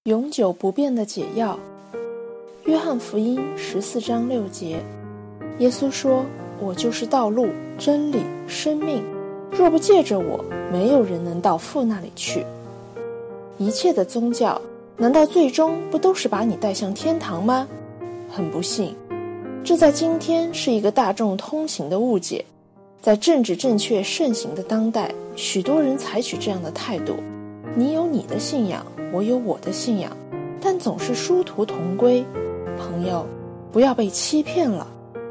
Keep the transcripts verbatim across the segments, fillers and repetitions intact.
永久不变的解药。约翰福音十四章六节，耶稣说：我就是道路、真理、生命，若不借着我，没有人能到父那里去。一切的宗教，难道最终不都是把你带向天堂吗？很不幸，这在今天是一个大众通行的误解。在政治正确盛行的当代，许多人采取这样的态度：你有你的信仰，我有我的信仰，但总是殊途同归。朋友，不要被欺骗了。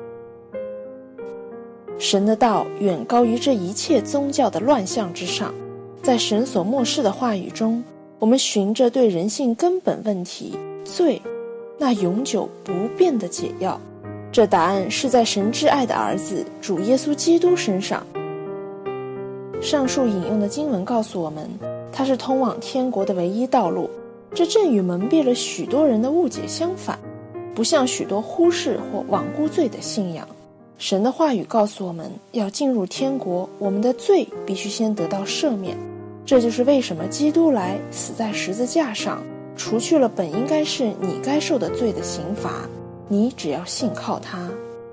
神的道远高于这一切宗教的乱象之上。在神所默示的话语中，我们寻着对人性根本问题罪那永久不变的解药。这答案是在神挚爱的儿子主耶稣基督身上。上述引用的经文告诉我们，他是通往天国的唯一道路。这正与蒙蔽了许多人的误解相反，不像许多忽视或罔顾罪的信仰。神的话语告诉我们，要进入天国，我们的罪必须先得到赦免。这就是为什么基督来死在十字架上，除去了本应该是你该受的罪的刑罚，你只要信靠他。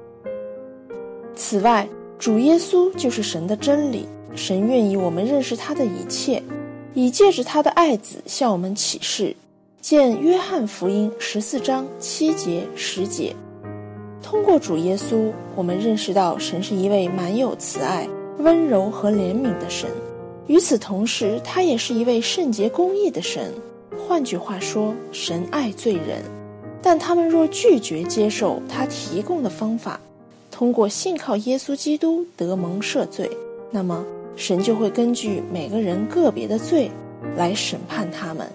此外，主耶稣就是神的真理，神愿意我们认识他的一切，以借着他的爱子向我们启示。见约翰福音十四章七节十节。通过主耶稣，我们认识到神是一位满有慈爱、温柔和怜悯的神。与此同时，他也是一位圣洁公义的神。换句话说，神爱罪人，但他们若拒绝接受他提供的方法，通过信靠耶稣基督得蒙赦罪，那么神就会根据每个人个别的罪来审判他们。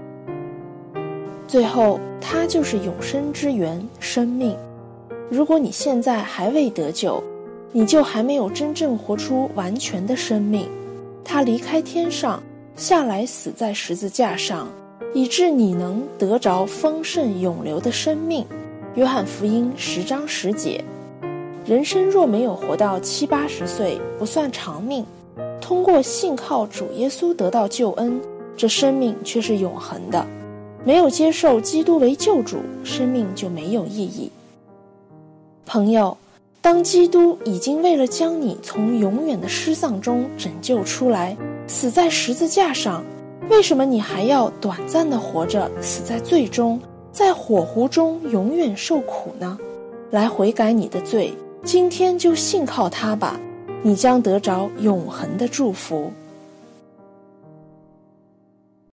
最后，他就是永生之源，生命。如果你现在还未得救，你就还没有真正活出完全的生命。他离开天上，下来死在十字架上，以致你能得着丰盛永留的生命。约翰福音十章十节。人生若没有活到七八十岁，不算长命。通过信靠主耶稣得到救恩，这生命却是永恒的。没有接受基督为救主，生命就没有意义。朋友，当基督已经为了将你从永远的失丧中拯救出来，死在十字架上，为什么你还要短暂的活着，死在罪中，在火湖中永远受苦呢？来悔改你的罪，今天就信靠他吧，你将得着永恒的祝福。